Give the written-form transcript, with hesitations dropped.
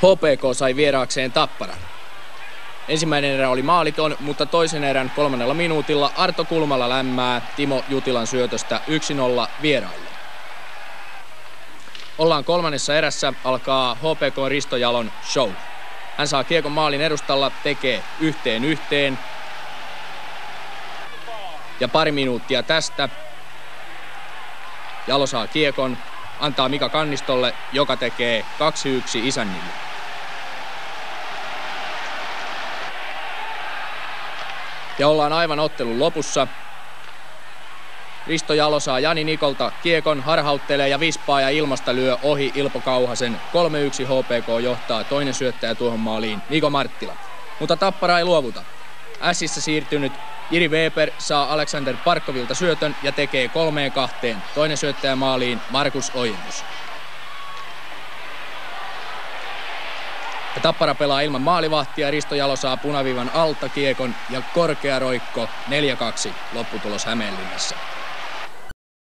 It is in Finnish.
HPK sai vieraakseen Tapparan. Ensimmäinen erä oli maaliton, mutta toisen erän 3. minuutilla Arto Kulmala lämmää Timo Jutilan syötöstä 1-0 vieraille. Ollaan 3. erässä, alkaa HPK Risto Jalon show. Hän saa kiekon maalin edustalla, tekee 1-1. Ja pari minuuttia tästä Jalo saa kiekon, antaa Mika Kannistolle, joka tekee 2-1 isännille. Ja ollaan aivan ottelun lopussa. Risto Jalo saa Jani Nikolta kiekon, harhauttelee ja vispaa ja ilmasta lyö ohi Ilpo Kauhasen. 3-1 HPK johtaa, toinen syöttäjä tuohon maaliin Niko Marttila. Mutta Tappara ei luovuta. Ässissä siirtynyt Jiri Weber saa Alexander Parkkovilta syötön ja tekee 3-2. Toinen syöttäjä maaliin Markus Ojennus. Ja Tappara pelaa ilman maalivahtia, Risto Jalo saa punaviivan alta kiekon ja korkea roikko 4-2 lopputulos Hämeenlinnassa.